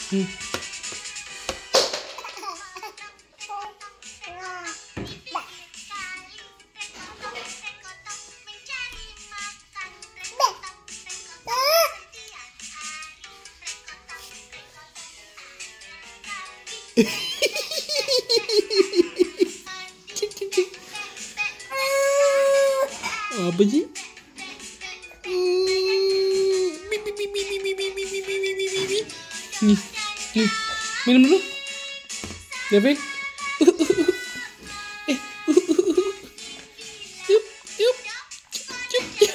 Hmm. Apa sih? Nih, nih, minum dulu, David. Yuk, yuk, cup, cup.